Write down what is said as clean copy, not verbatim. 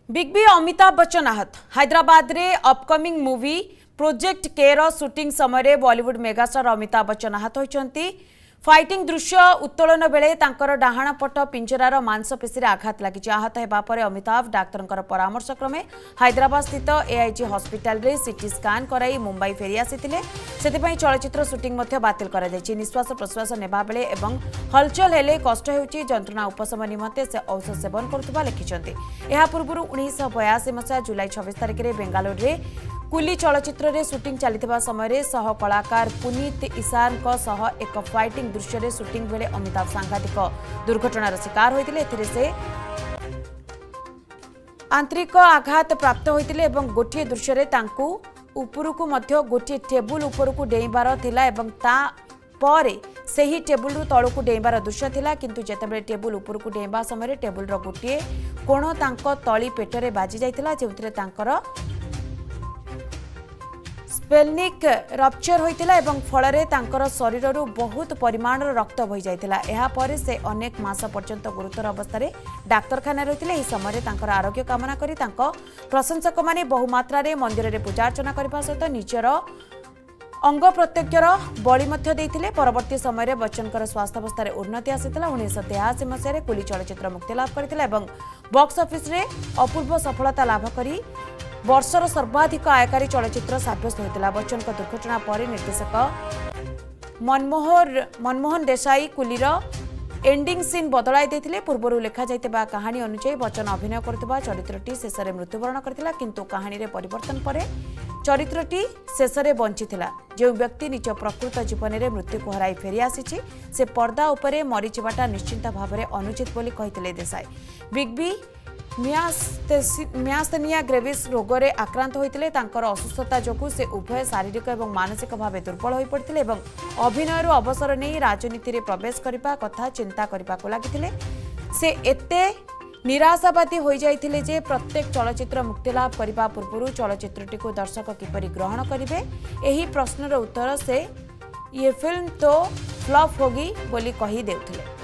Big B Amitabh Bachchan आहत। हैदराबाद रे upcoming movie project के रो शूटिंग समय बॉलीवुड मेगास्टार अमिताभ बच्चन आहत होइचंती। फाइटिंग दृश्य उत्तोलन बेले तांकर डाहाण पट पिंजरार मांसपेशी आघात लगी। आहत हेबा परे अमिताभ डाक्तर परामर्श क्रमे हैदराबाद स्थित एआईजी हॉस्पिटल रे सीटी स्कैन कराई मुंबई फेरी आसीथिले। सेतिपई चलचित्र शूटिंग मध्य बातिल करा जायछि। निश्वास प्रश्वास नेबा बेले एवं हलचल हेले कष्ट हेउछि। जंत्रणा उपशम निमंते से औषध सेवन करुवा लिखिछन्ति। एहा पूर्वरु 1982 मसिया जुलाई 26 तारिख रे बेंगालुरु रे कुली चलचित्र रे शूटिंग चलिथिबा समय सह कलाकार पुनीत ईशान को सह एक फाइटिंग दृश्य रे शूटिंग बेले अमिताभ सांघातिक दुर्घटनार शिकार होइतिले। एथिरे से आंतरिक आघात प्राप्त होइतिले एवं गोटिए दृश्य रे तांकू उपरकू मध्य गोटिए टेबुल उपरकू डेइबार थिला एवं ता परे सेही टेबुल रु तळकू डेइबार दृश्य थिला। किंतु जेतेबेले टेबुल उपरकू डेइबा समय टेबुल रो गोटिए कोण तांको तळी पेटरे बाजी जाइतिला, जेउथिरे तांकर स्पेल्निक रप्चर होइतिला एवं फलरे तांकर शरीररू बहुत परिमाण रक्त बहि जाइतिला। एहा परे से अनेक मास पर्यंत गुरुतर अवस्था डाक्तरखाना रहितिले। एही समय तांकर आरोग्य कामना करी तांको प्रशंसक माने बहुमात्रा रे मंदिर रे पूजा अर्चना करबा सहित निजर अंग प्रत्यक्षर बलि मध्य देइतिले। परवर्ती समय बच्चनकर स्वास्थ्य अवस्था रे उन्नति आसितिला। 1983 मसिया रे कुली चलचित्र मुक्ति लाभ करथिला एवं बॉक्स ऑफिस रे अपूर्व सफलता लाभ करी वर्षर सर्वाधिक आयकारी चलचित्र साब्यस्त होता। बच्चन को दुर्घटना पर निर्देशक मनमोहन देसाई कुलीर एंडिंग सीन बदलाई देथिले। पूर्वरु लेखा जाइतिबा कहानी अनुसार बच्चन अभिनय करथिबा चरित्रटी शेष में मृत्युवरण करथिला, किंतु कहानी रे परिवर्तन परे चरित्रटी शेष में बंचिथिला। जो व्यक्ति निज प्रकृत जीवन में मृत्यु को हराई फेरी आसीछि से पर्दा उपरे मरीजिबाटा निश्चिंत भाव में अनुचित बोली कहिथिले Desai. Big B myasthenia gravis रोगरे आक्रांत होइतिले। तांकर असुस्थता जोगु से उभय शारीरिक एवं मानसिक भाव दुर्बल होई पड़ितिले एवं अभिनय अवसर नहीं राजनीति रे प्रवेश करबा कथा चिंता करबा को लागितिले। से एते निराशावादी होई जाइतिले जे प्रत्येक चलचित्र मुक्ति लाभ करबा पूर्व चलचित्रटी को दर्शक किपरि ग्रहण करिवे, एही प्रश्नर उत्तर से ये फिल्म तो फ्लॉप होगी बोली कही देउथिले।